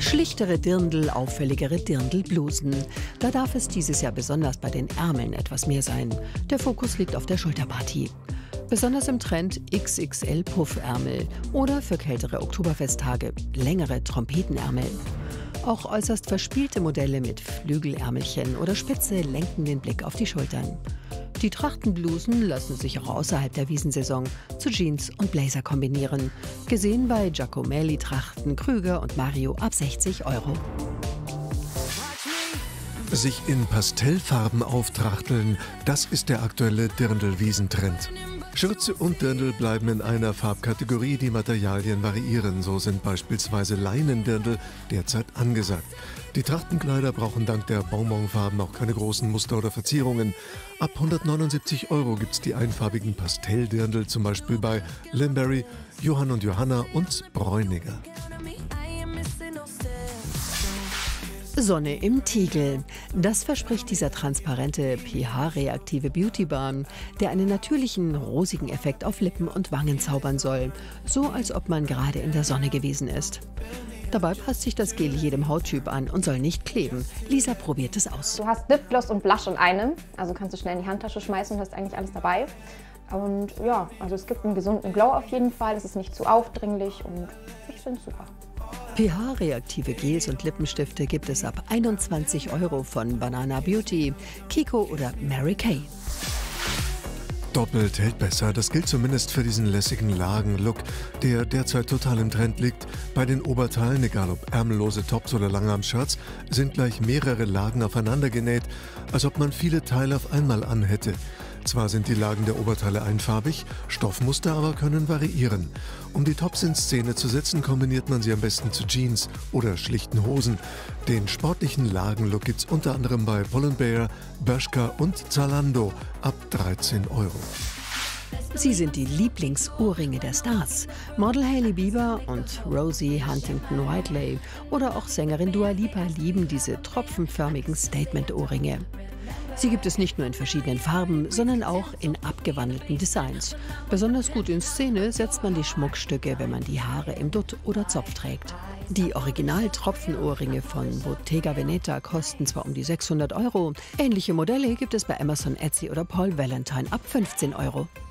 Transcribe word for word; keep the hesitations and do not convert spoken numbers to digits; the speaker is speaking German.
Schlichtere Dirndl, auffälligere Dirndl-Blusen. Da darf es dieses Jahr besonders bei den Ärmeln etwas mehr sein. Der Fokus liegt auf der Schulterpartie. Besonders im Trend X X L-Puffärmel oder für kältere Oktoberfesttage längere Trompetenärmel. Auch äußerst verspielte Modelle mit Flügelärmelchen oder Spitze lenken den Blick auf die Schultern. Die Trachtenblusen lassen sich auch außerhalb der Wiesensaison zu Jeans und Blazer kombinieren. Gesehen bei Giacomelli-Trachten, Krüger und Mario ab sechzig Euro. Sich in Pastellfarben auftrachteln, das ist der aktuelle Dirndl-Wiesentrend. Schürze und Dirndl bleiben in einer Farbkategorie, die Materialien variieren. So sind beispielsweise Leinendirndl derzeit angesagt. Die Trachtenkleider brauchen dank der Bonbonfarben auch keine großen Muster oder Verzierungen. Ab hundertneunundsiebzig Euro gibt es die einfarbigen Pastelldirndl, zum Beispiel bei Limberry, Johann und Johanna und Bräuniger. Sonne im Tiegel. Das verspricht dieser transparente pH-reaktive Beauty-Balm, der einen natürlichen, rosigen Effekt auf Lippen und Wangen zaubern soll. So, als ob man gerade in der Sonne gewesen ist. Dabei passt sich das Gel jedem Hauttyp an und soll nicht kleben. Lisa probiert es aus. Du hast Lipgloss und Blush in einem, also kannst du schnell in die Handtasche schmeißen und hast eigentlich alles dabei. Und ja, also es gibt einen gesunden Glow auf jeden Fall, es ist nicht zu aufdringlich und ich finde es super. pH-reaktive Gels und Lippenstifte gibt es ab einundzwanzig Euro von Banana Beauty, Kiko oder Mary Kay. Doppelt hält besser, das gilt zumindest für diesen lässigen Lagen-Look, der derzeit total im Trend liegt. Bei den Oberteilen, egal ob ärmellose Tops oder Langarm-Shirts, sind gleich mehrere Lagen aufeinander genäht, als ob man viele Teile auf einmal anhätte. Zwar sind die Lagen der Oberteile einfarbig, Stoffmuster aber können variieren. Um die Tops in Szene zu setzen, kombiniert man sie am besten zu Jeans oder schlichten Hosen. Den sportlichen Lagenlook gibt's unter anderem bei Pull&Bear, Bershka und Zalando ab dreizehn Euro. Sie sind die Lieblingsohrringe der Stars. Model Hailey Bieber und Rosie Huntington-Whiteley oder auch Sängerin Dua Lipa lieben diese tropfenförmigen Statement-Ohrringe. Sie gibt es nicht nur in verschiedenen Farben, sondern auch in abgewandelten Designs. Besonders gut in Szene setzt man die Schmuckstücke, wenn man die Haare im Dutt oder Zopf trägt. Die Original-Tropfenohrringe von Bottega Veneta kosten zwar um die sechshundert Euro, ähnliche Modelle gibt es bei Amazon, Etsy oder Paul Valentine ab fünfzehn Euro.